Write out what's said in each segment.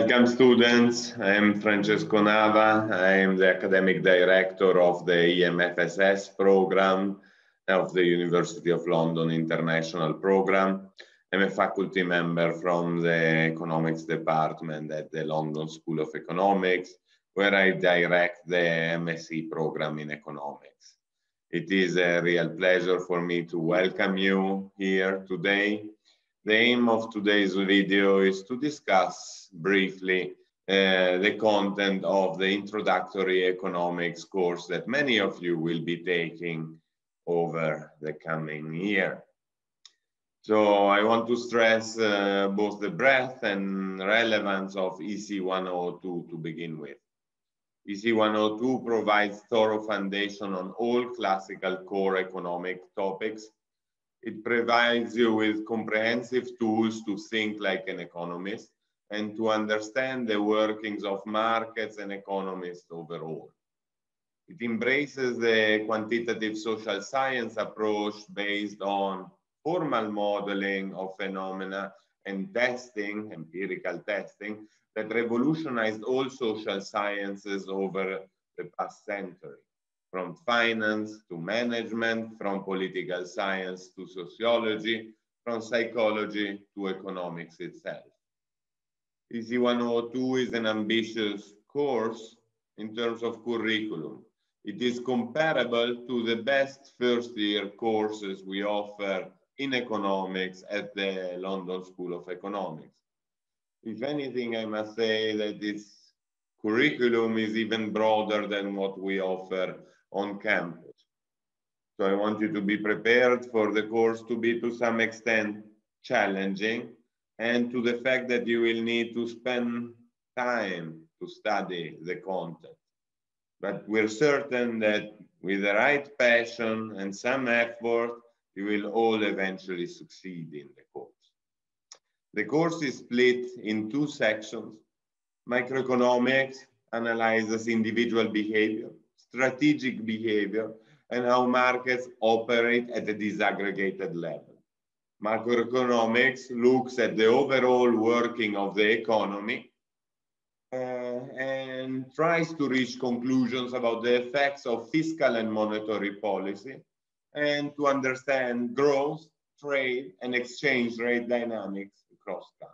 Welcome, students. I am Francesco Nava. I am the academic director of the EMFSS program of the University of London International Program. I'm a faculty member from the economics department at the London School of Economics, where I direct the MSc program in economics. It is a real pleasure for me to welcome you here today. The aim of today's video is to discuss briefly the content of the introductory economics course that many of you will be taking over the coming year. So I want to stress both the breadth and relevance of EC 102 to begin with. EC 102 provides thorough foundation on all classical core economic topics. It provides you with comprehensive tools to think like an economist and to understand the workings of markets and economists overall. It embraces the quantitative social science approach based on formal modeling of phenomena and testing, empirical testing, that revolutionized all social sciences over the past century. From finance to management, from political science to sociology, from psychology to economics itself. EC 102 is an ambitious course in terms of curriculum. It is comparable to the best first-year courses we offer in economics at the London School of Economics. If anything, I must say that its curriculum is even broader than what we offer on campus. So I want you to be prepared for the course to be to some extent challenging and to the fact that you will need to spend time to study the content. But we're certain that with the right passion and some effort, you will all eventually succeed in the course. The course is split in two sections. Macroeconomics analyzes individual behavior, strategic behavior, and how markets operate at a disaggregated level. Macroeconomics looks at the overall working of the economy and tries to reach conclusions about the effects of fiscal and monetary policy and to understand growth, trade, and exchange rate dynamics across countries.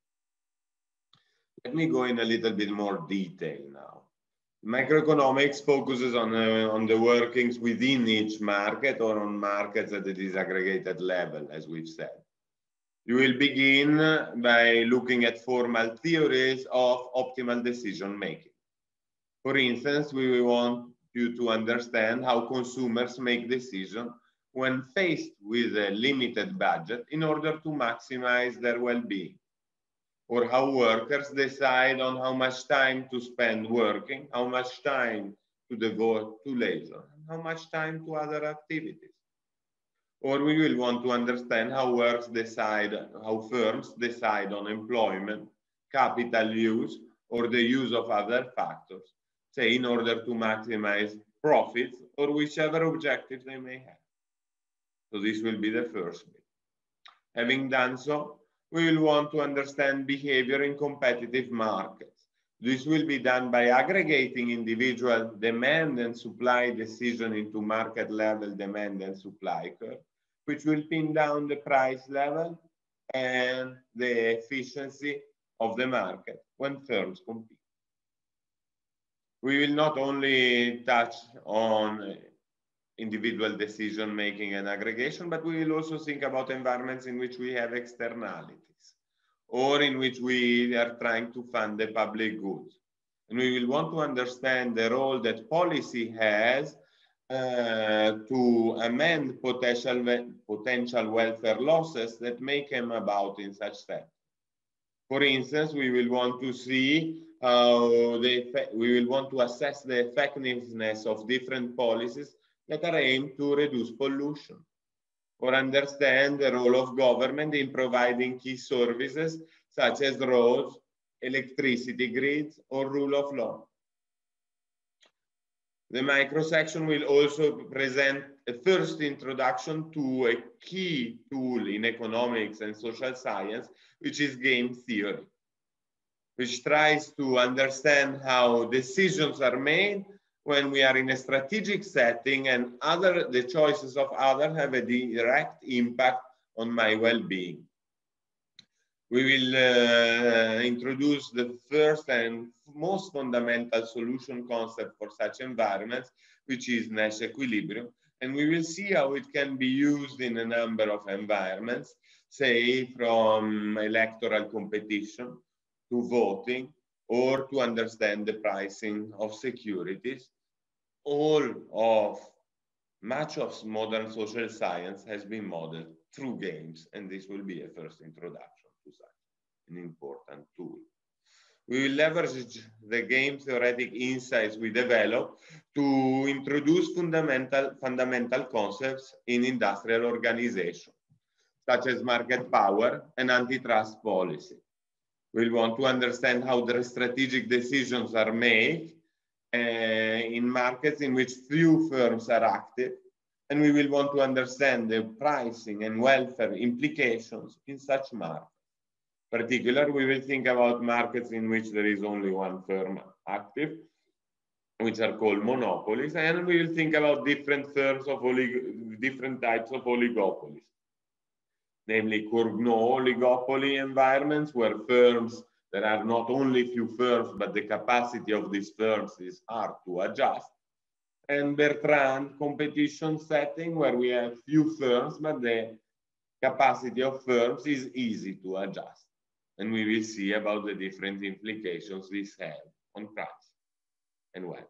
Let me go in a little bit more detail now. Macroeconomics focuses on the workings within each market or on markets at the disaggregated level, as we've said. You will begin by looking at formal theories of optimal decision making. For instance, we want you to understand how consumers make decisions when faced with a limited budget in order to maximize their well-being, or how workers decide on how much time to spend working, how much time to devote to leisure, and how much time to other activities. Or we will want to understand how firms decide on employment, capital use, or the use of other factors, say in order to maximize profits or whichever objectives they may have. So this will be the first bit. Having done so, we will want to understand behavior in competitive markets. This will be done by aggregating individual demand and supply decision into market level demand and supply curve, which will pin down the price level and the efficiency of the market when firms compete. We will not only touch on individual decision making and aggregation, but we will also think about environments in which we have externalities or in which we are trying to fund the public goods. And we will want to understand the role that policy has to amend potential welfare losses that may come about in such steps. For instance, we will want to see we will want to assess the effectiveness of different policies that are aimed to reduce pollution, or understand the role of government in providing key services such as roads, electricity grids, or rule of law. The microsection will also present a first introduction to a key tool in economics and social science, which is game theory. which tries to understand how decisions are made when we are in a strategic setting and the choices of others have a direct impact on my well-being. We will introduce the first and most fundamental solution concept for such environments, which is Nash equilibrium. And we will see how it can be used in a number of environments, say from electoral competition to voting, or to understand the pricing of securities. Much of modern social science has been modeled through games, and this will be a first introduction to such an important tool. We will leverage the game theoretic insights we develop to introduce fundamental concepts in industrial organization, such as market power and antitrust policy. We'll want to understand how the strategic decisions are made in markets in which few firms are active, and we will want to understand the pricing and welfare implications in such markets. Particularly, we will think about markets in which there is only one firm active, which are called monopolies, and we will think about different types of oligopolies, namely Cournot oligopoly environments, where there are not only few firms, but the capacity of these firms is hard to adjust, and Bertrand competition setting, where we have few firms, but the capacity of firms is easy to adjust. And we will see about the different implications this has on price and wealth.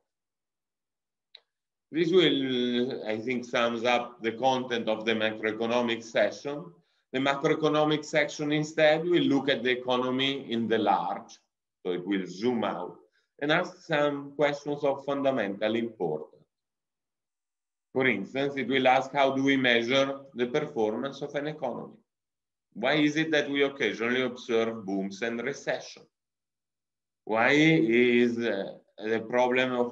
This will, I think, sums up the content of the macroeconomic session. The macroeconomic section instead will look at the economy in the large, so it will zoom out, and ask some questions of fundamental importance. For instance, it will ask, how do we measure the performance of an economy? Why is it that we occasionally observe booms and recession? Why is the problem of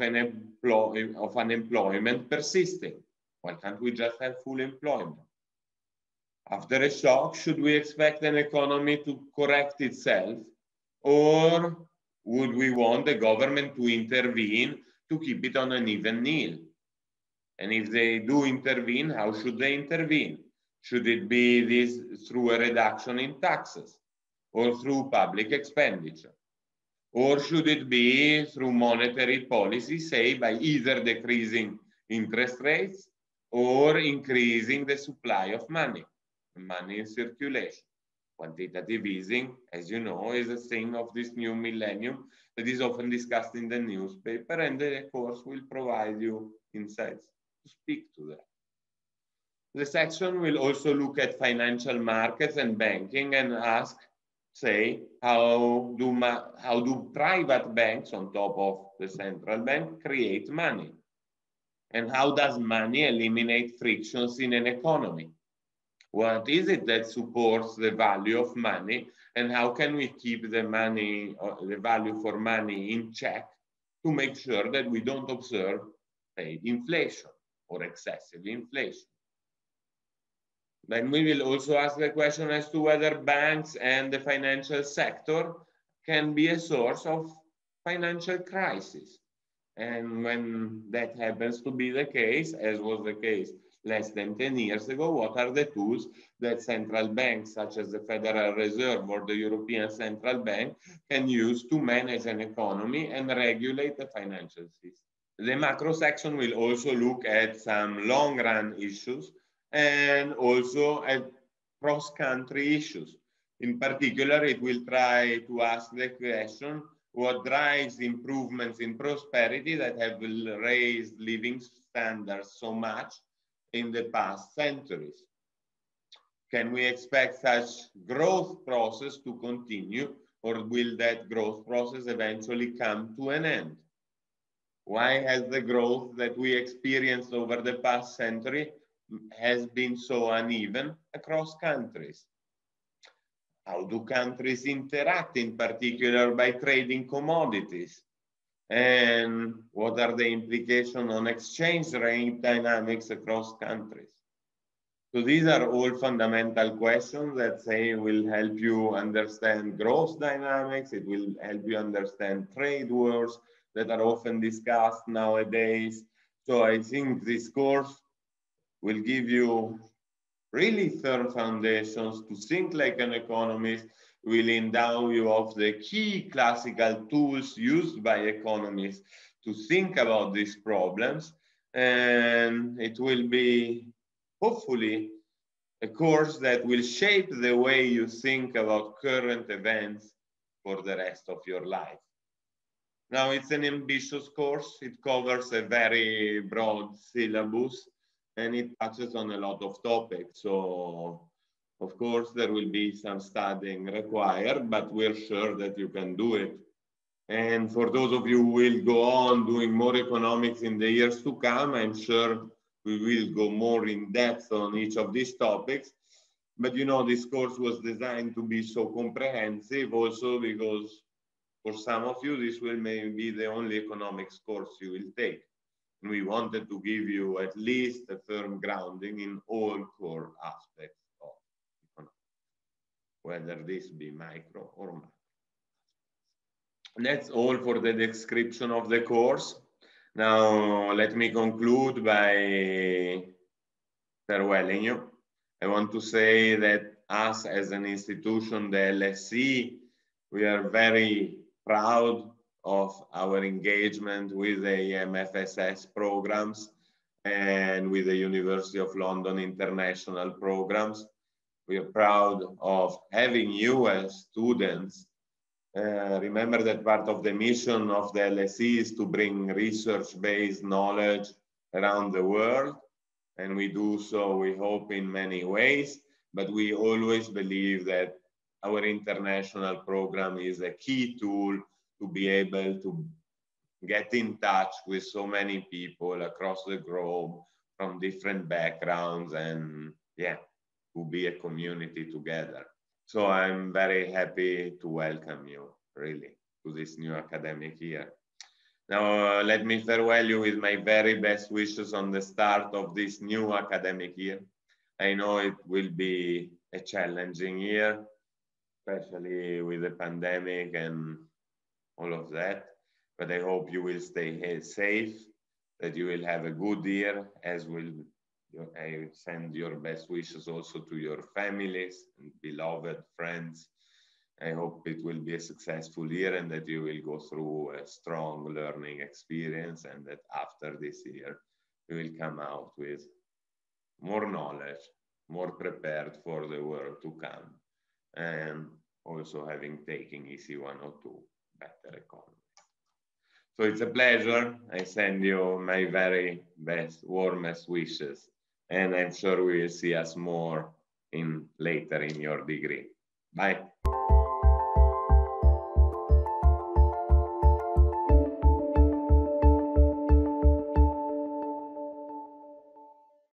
unemployment persisting? Why can't we just have full employment? After a shock, should we expect an economy to correct itself, or would we want the government to intervene to keep it on an even keel? And if they do intervene, how should they intervene? Should it be this through a reduction in taxes or through public expenditure? Or should it be through monetary policy, say by either decreasing interest rates or increasing the supply of money in circulation? Quantitative easing, as you know, is a thing of this new millennium that is often discussed in the newspaper, and the course will provide you insights to speak to that. The section will also look at financial markets and banking and ask, say, how do private banks on top of the central bank create money? And how does money eliminate frictions in an economy? What is it that supports the value of money, and how can we keep the value for money in check to make sure that we don't observe, say, inflation or excessive inflation? Then we will also ask the question as to whether banks and the financial sector can be a source of financial crisis. And when that happens to be the case, as was the case less than 10 years ago, what are the tools that central banks, such as the Federal Reserve or the European Central Bank, can use to manage an economy and regulate the financial system? The macro section will also look at some long-run issues and also at cross-country issues. In particular, it will try to ask the question, what drives improvements in prosperity that have raised living standards so much in the past centuries? Can we expect such growth process to continue, or will that growth process eventually come to an end? Why has the growth that we experienced over the past century has been so uneven across countries? How do countries interact, in particular by trading commodities? And what are the implications on exchange rate dynamics across countries? So these are all fundamental questions that say will help you understand growth dynamics. It will help you understand trade wars that are often discussed nowadays. So I think this course will give you really firm foundations to think like an economist, will endow you of the key classical tools used by economists to think about these problems. And it will be, hopefully, a course that will shape the way you think about current events for the rest of your life. Now, it's an ambitious course. It covers a very broad syllabus and it touches on a lot of topics. So, of course, there will be some studying required, but we're sure that you can do it. And for those of you who will go on doing more economics in the years to come, I'm sure we will go more in depth on each of these topics. But you know, this course was designed to be so comprehensive also because for some of you, this will maybe be the only economics course you will take. And we wanted to give you at least a firm grounding in all core aspects of economics, whether this be micro or macro. That's all for the description of the course. Now, let me conclude by farewelling you. I want to say that us as an institution, the LSE, we are very proud of our engagement with the EMFSS programs and with the University of London international programs. We are proud of having you as students. Remember that part of the mission of the LSE is to bring research-based knowledge around the world. And we do so, we hope, in many ways. But we always believe that our international program is a key tool to be able to get in touch with so many people across the globe from different backgrounds and, yeah, to be a community together. So I'm very happy to welcome you, really, to this new academic year. Now, let me farewell you with my very best wishes on the start of this new academic year. I know it will be a challenging year, especially with the pandemic and all of that. But I hope you will stay safe, that you will have a good year, as will I send your best wishes also to your families and beloved friends. I hope it will be a successful year and that you will go through a strong learning experience and that after this year, you will come out with more knowledge, more prepared for the world to come, and also having taken EC 102, better economy. So it's a pleasure. I send you my very best, warmest wishes. And I'm sure we will see us more later in your degree. Bye.